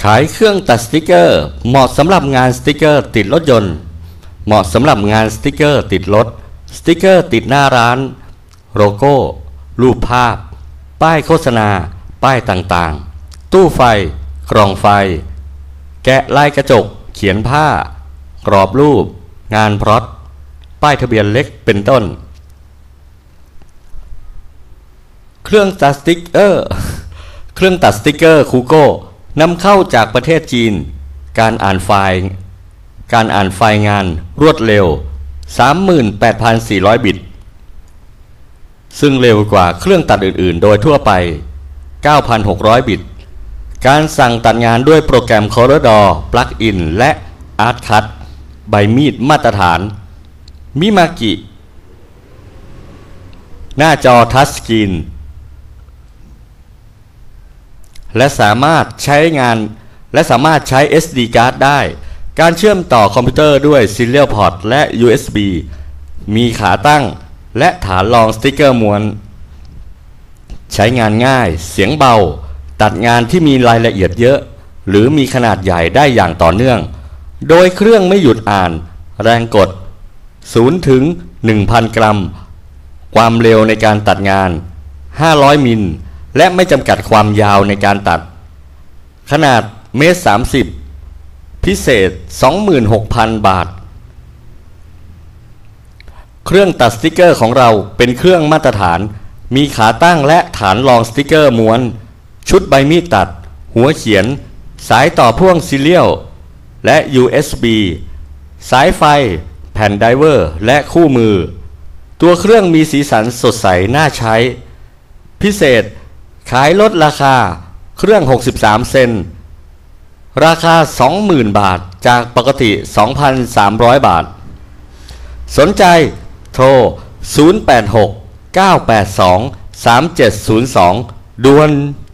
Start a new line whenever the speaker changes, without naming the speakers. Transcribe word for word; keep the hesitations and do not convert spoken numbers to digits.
ายเครื่องตัดสติกเกอร์เหมาะสำหรับงานสติกเกอร์ติดรถยนต์เหมาะสำหรับงานสติกเกอร์ติดรถสติกเกอร์ติดหน้าร้านโลโก้รูปภาพป้ายโฆษณาป้ายต่างๆตู้ไฟกล่องไฟแกะลายกระจกเขียนผ้ากรอบรูปงานพร็อตป้ายทะเบียนเล็กเป็นต้นเครื่องตัดสติกเกอร์เครื่องตัดสติกเกอร์คูโก้นำเข้าจากประเทศจีนการอ่านไฟล์การอ่านไฟล์งานรวดเร็ว สามหมื่นแปดพันสี่ร้อย บิตซึ่งเร็วกว่าเครื่องตัดอื่นๆโดยทั่วไป เก้าพันหกร้อย บิตการสั่งตัดงานด้วยโปรแกรม Corridor Plugin และ Artcut ใบมีดมาตรฐานมิมากิหน้าจอทัชสกรีนและสามารถใช้งานและสามารถใช้ เอส ดี Card ได้การเชื่อมต่อคอมพิวเตอร์ด้วย Serial Port และ ยู เอส บี มีขาตั้งและฐานรองสติกเกอร์ม้วนใช้งานง่ายเสียงเบาตัดงานที่มีรายละเอียดเยอะหรือมีขนาดใหญ่ได้อย่างต่อเนื่องโดยเครื่องไม่หยุดอ่านแรงกดศูนย์ถึง หนึ่งพัน กรัมความเร็วในการตัดงานห้าร้อยมิลและไม่จำกัดความยาวในการตัดขนาดเมตรสามสิบพิเศษ สองหมื่นหกพัน บาทเครื่องตัดสติกเกอร์ของเราเป็นเครื่องมาตรฐานมีขาตั้งและฐานรองสติกเกอร์ม้วนชุดใบมีดตัดหัวเขียนสายต่อพ่วงซีเรียลและ ยู เอส บี สายไฟแผ่นไดเวอร์และคู่มือตัวเครื่องมีสีสันสดใสน่าใช้พิเศษขายลดราคาเครื่องหกสิบสามเซนราคา สองหมื่น บาทจากปกติ สองพันสามร้อย บาทสนใจโทรศูนย์ แปด หก เก้า แปด สอง สาม เจ็ด ศูนย์ สองด่วน